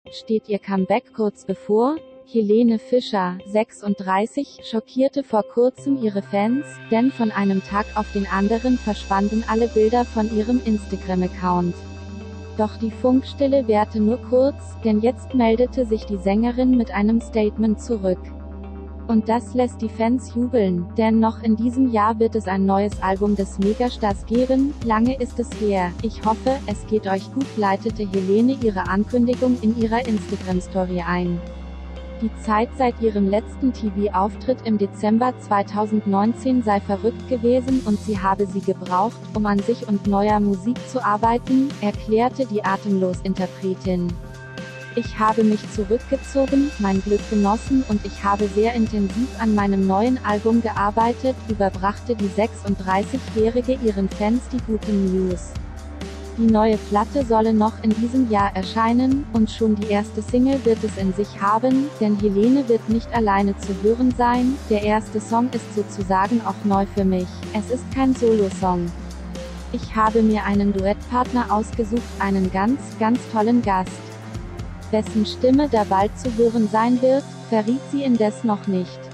steht ihr Comeback kurz bevor? Helene Fischer, 36, schockierte vor kurzem ihre Fans, denn von einem Tag auf den anderen verschwanden alle Bilder von ihrem Instagram-Account. Doch die Funkstille währte nur kurz, denn jetzt meldete sich die Sängerin mit einem Statement zurück. Und das lässt die Fans jubeln, denn noch in diesem Jahr wird es ein neues Album des Megastars geben. Lange ist es her, ich hoffe, es geht euch gut, leitete Helene ihre Ankündigung in ihrer Instagram-Story ein. Die Zeit seit ihrem letzten TV-Auftritt im Dezember 2019 sei verrückt gewesen und sie habe sie gebraucht, um an sich und neuer Musik zu arbeiten, erklärte die Atemlos-Interpretin. Ich habe mich zurückgezogen, mein Glück genossen und ich habe sehr intensiv an meinem neuen Album gearbeitet, überbrachte die 36-Jährige ihren Fans die guten News. Die neue Platte solle noch in diesem Jahr erscheinen, und schon die erste Single wird es in sich haben, denn Helene wird nicht alleine zu hören sein, der erste Song ist sozusagen auch neu für mich, es ist kein Solo-Song. Ich habe mir einen Duettpartner ausgesucht, einen ganz, ganz tollen Gast. Wessen Stimme da bald zu hören sein wird, verriet sie indes noch nicht.